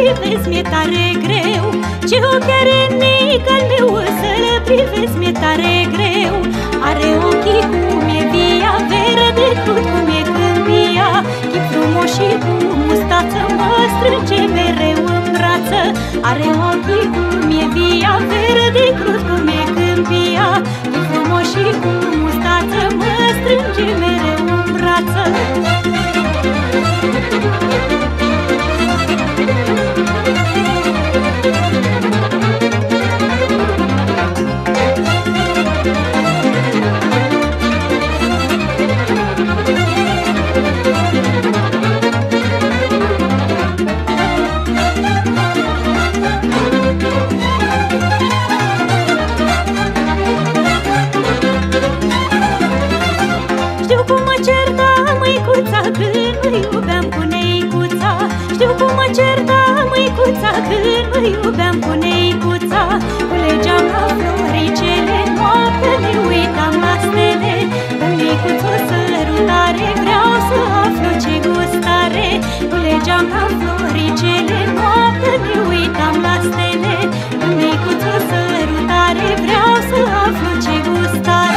privesc mi-e tare greu. Ce ochi are neică-al meu, să-l privesc mi-e tare greu. Are ochii cum e via, verde crud cum e câmpia, chip frumos și cu mustață, mă strânge mereu în brață. Are ochii cum e via, verde crud cum e câmpia, chip frumos și cu mustață, mă strânge mereu în brață. Știu cum mă certa măicuța când mă iubeam cu neicuța. Știu cum mă certa măicuța când mă iubeam cu neicuța. Culegeam la floricele, noapte ne uitam la stele. În neicuț-o sărutare, vreau să aflu ce gustare. Culegeam la floricele, noapte ne uitam la stele. În neicuț-o sărutare, vreau să aflu ce gustare.